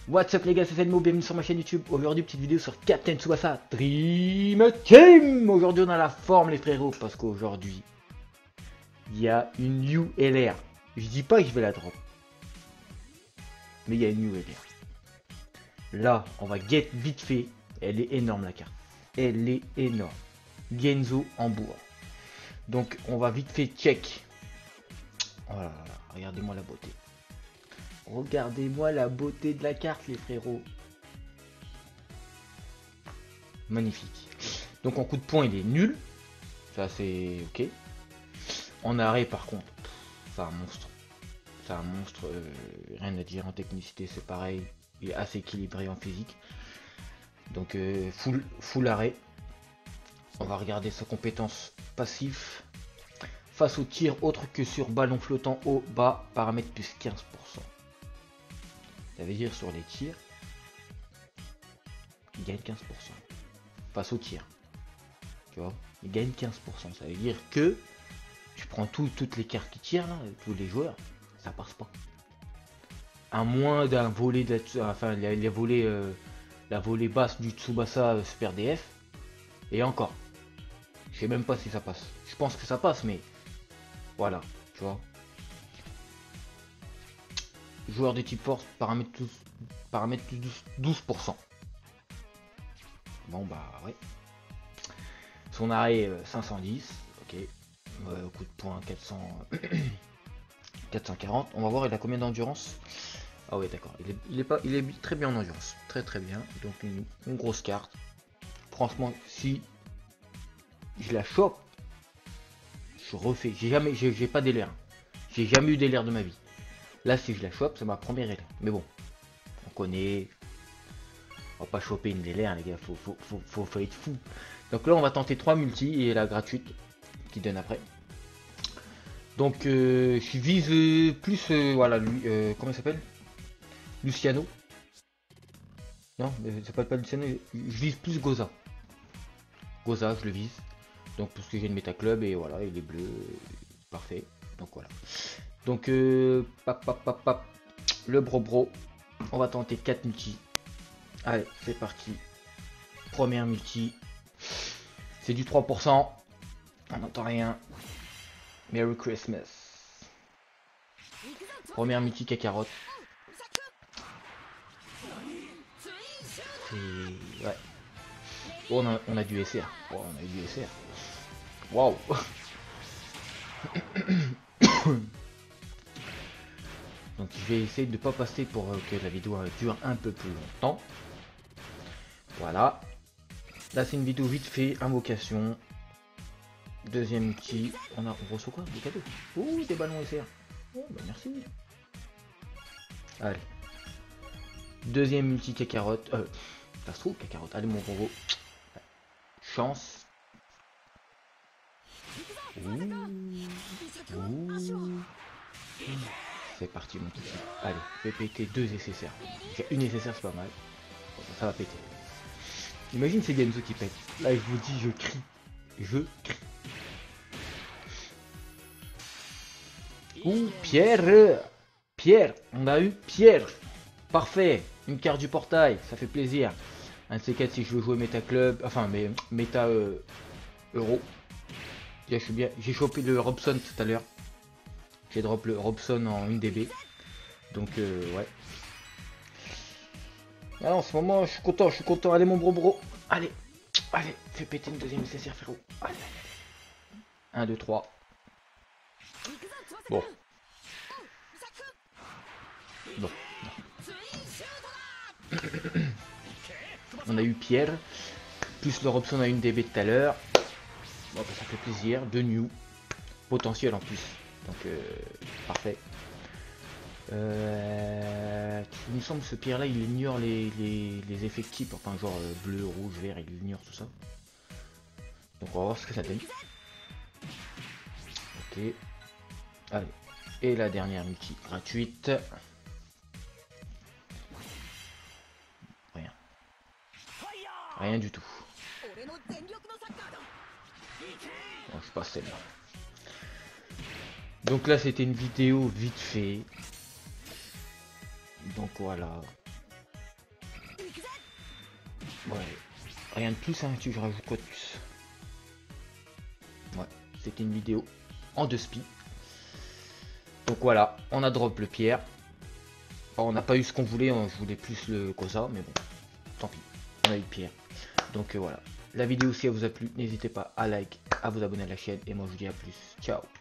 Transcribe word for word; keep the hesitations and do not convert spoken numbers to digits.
What's up les gars, c'est Selmo, bienvenue sur ma chaîne YouTube. Aujourd'hui, petite vidéo sur Captain Tsubasa Dream Team. Aujourd'hui, on a la forme les frérots, parce qu'aujourd'hui, il y a une New L R. Je dis pas que je vais la drop, mais il y a une New L R. Là, on va get vite fait. Elle est énorme la carte. Elle est énorme. Genzo en bois. Donc, on va vite fait check. Oh là là, regardez-moi la beauté. Regardez-moi la beauté de la carte les frérots. Magnifique. Donc en coup de poing il est nul. Ça c'est ok. En arrêt par contre, c'est un monstre. C'est un monstre, euh, rien à dire. En technicité c'est pareil. Il est assez équilibré en physique. Donc euh, full, full arrêt. On va regarder sa compétence passive. Face au tir autre que sur ballon flottant haut, bas, paramètre plus quinze pour cent. Ça veut dire sur les tirs, il gagne quinze pour cent. Face au tir. Tu vois, il gagne quinze pour cent. Ça veut dire que tu prends tout, toutes les cartes qui tirent, là, tous les joueurs, ça passe pas. À moins d'un volet, de la, enfin les, les volets, euh, la volée basse du Tsubasa euh, Super D F. Et encore. Je sais même pas si ça passe. Je pense que ça passe, mais voilà, tu vois. Joueur de type force, paramètre, paramètre plus douze pour cent. Bon bah ouais. Son arrêt euh, cinq cent dix, ok. Euh, coup de poing quatre cents, quatre cent quarante. On va voir il a combien d'endurance. Ah ouais d'accord, il est, il est pas, il est très bien en endurance, très très bien. Donc une, une grosse carte. Franchement si je la chope, je refais. J'ai jamais, j'ai pas d'L R. J'ai jamais eu d'L R de ma vie. Là, si je la chope, c'est ma première L R. Mais bon, on connaît. On va pas choper une L R, les gars. Faut, faut, faut, faut, faut être fou. Donc là, on va tenter trois multi et la gratuite qui donne après. Donc, euh, je vise euh, plus. Euh, voilà, lui. Euh, comment il s'appelle? Luciano. Non, c'est pas, pas Luciano. Je vise plus Goza. Goza, je le vise. Donc, parce que j'ai une méta club et voilà, il est bleu. Parfait. Donc voilà. Donc, euh, pap, pap, pap, pap. Le bro bro. On va tenter quatre multi. Allez, c'est parti. Première multi. C'est du trois pour cent. On n'entend rien. Merry Christmas. Première multi cacarotte. C'est... Ouais. Oh, on, a, on a du S R. Oh, on a eu du S R. Waouh. Donc je vais essayer de ne pas passer pour que la vidéo dure un peu plus longtemps. Voilà. Là c'est une vidéo vite fait, invocation. Deuxième outil. On a on reçoit quoi? Des cadeaux. Ouh, des ballons S R. Oh bah merci. Allez. Deuxième multi cacarotte. Euh, ça se trouve cacarotte. Allez mon gros. Chance. Ouh. Ouh. C'est parti mon petit. Allez, fais péter deux S S R. Une S S R c'est pas mal. Ça va péter. Imagine c'est Genzo qui pète. Là je vous dis je crie. Je crie. Ouh Pierre. Pierre. On a eu Pierre. Parfait. Une carte du portail. Ça fait plaisir. Un de ces quatre si je veux jouer méta club. Enfin mais méta euh, euro. Là, je suis bien. J'ai chopé le Robson tout à l'heure. J'ai drop le Robson en une D B. Donc euh, ouais. Ah, en ce moment je suis content, je suis content. Allez mon bro bro. Allez. Allez. Fais péter une deuxième S S R frérot. Allez. un, deux, trois. Bon. Bon. On a eu Pierre. Plus le Robson a une D B tout à l'heure. Bon, bah, ça fait plaisir. De new. Potentiel en plus. Donc euh, parfait. Euh, il me semble que ce Pierre là il ignore les, les, les effectifs, enfin genre euh, bleu, rouge, vert, il ignore tout ça. Donc on va voir ce que ça donne. Ok. Allez. Et la dernière multi gratuite. Rien. Rien du tout. Bon, je passe celle-là. Donc là c'était une vidéo vite fait. Donc voilà. Ouais, rien de plus, hein, tu je rajoute quoi de plus. Ouais, c'était une vidéo en deux spi. Donc voilà, on a drop le pierre. Bon, on n'a pas eu ce qu'on voulait, on, je voulais plus le cosa, mais bon, tant pis, on a eu le pierre. Donc euh, voilà, la vidéo si elle vous a plu, n'hésitez pas à like, à vous abonner à la chaîne, et moi je vous dis à plus, ciao.